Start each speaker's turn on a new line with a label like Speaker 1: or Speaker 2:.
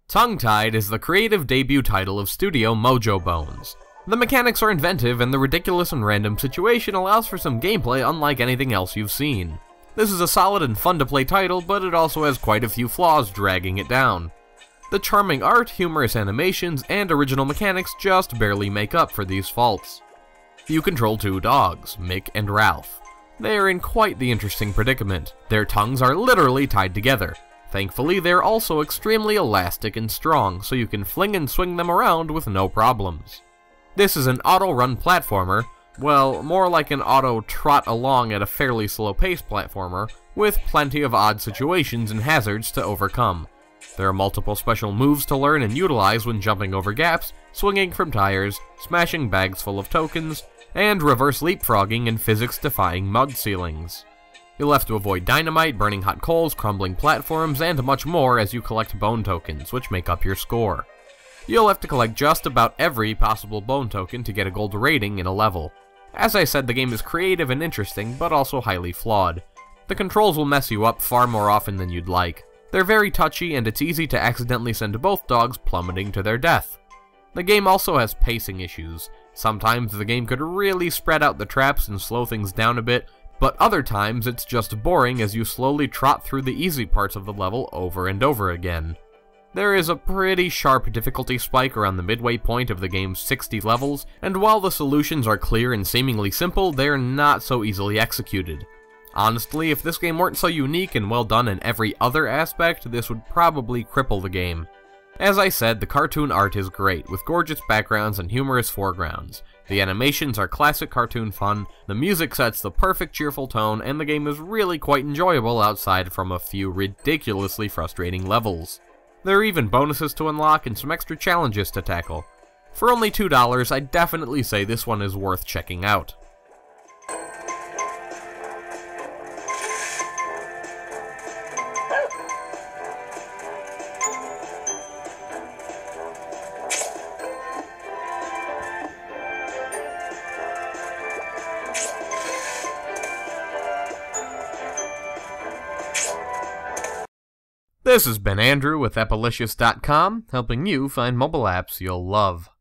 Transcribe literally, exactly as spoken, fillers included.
Speaker 1: Tongue-Tied is the creative debut title of Studio Mojo Bones. The mechanics are inventive, and the ridiculous and random situation allows for some gameplay unlike anything else you've seen. This is a solid and fun-to-play title, but it also has quite a few flaws dragging it down. The charming art, humorous animations, and original mechanics just barely make up for these faults. You control two dogs, Mick and Ralph. They are in quite the interesting predicament. Their tongues are literally tied together. Thankfully, they're also extremely elastic and strong, so you can fling and swing them around with no problems. This is an auto-run platformer, well, more like an auto-trot-along at a fairly slow-paced platformer, with plenty of odd situations and hazards to overcome. There are multiple special moves to learn and utilize when jumping over gaps, swinging from tires, smashing bags full of tokens, and reverse leapfrogging in physics-defying mud ceilings. You'll have to avoid dynamite, burning hot coals, crumbling platforms, and much more as you collect bone tokens, which make up your score. You'll have to collect just about every possible bone token to get a gold rating in a level. As I said, the game is creative and interesting, but also highly flawed. The controls will mess you up far more often than you'd like. They're very touchy, and it's easy to accidentally send both dogs plummeting to their death. The game also has pacing issues. Sometimes the game could really spread out the traps and slow things down a bit, but other times it's just boring as you slowly trot through the easy parts of the level over and over again. There is a pretty sharp difficulty spike around the midway point of the game's sixty levels, and while the solutions are clear and seemingly simple, they're not so easily executed. Honestly, if this game weren't so unique and well done in every other aspect, this would probably cripple the game. As I said, the cartoon art is great, with gorgeous backgrounds and humorous foregrounds. The animations are classic cartoon fun, the music sets the perfect cheerful tone, and the game is really quite enjoyable outside from a few ridiculously frustrating levels. There are even bonuses to unlock and some extra challenges to tackle. For only two dollars, I'd definitely say this one is worth checking out. This has been Andrew with Epilicious dot com, helping you find mobile apps you'll love.